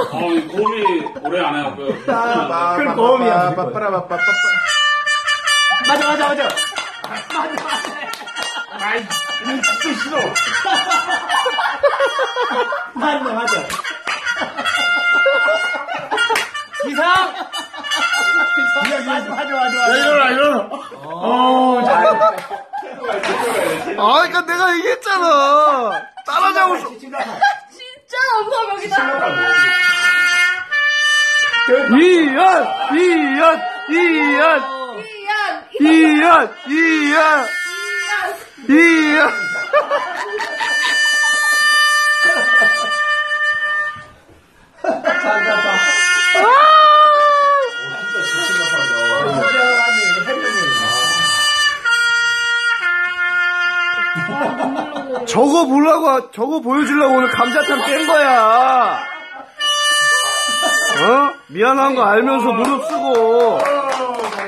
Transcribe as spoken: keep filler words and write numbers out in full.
어, 이 고음이 오래 안 해갖고요. 그 고음이야. 맞아, 맞아, 맞아. 맞아, 맞아. 아이, 진짜 싫어. 맞네, 맞아. 이상! 맞아, 맞아, 맞아. 야, 일어나, 일어나. 오, 잘해. 아, 그러니까 내가 얘기했잖아. 따라잡고 싶. 진짜 남사벽이다. 이연, 이연, 이연, 이안, 이연, 이연, 이연. 저거 보려고, 저거 보여주려고 오늘 감자탕 깬 거야. 어? 미안한 거 알면서 무릎 쓰고.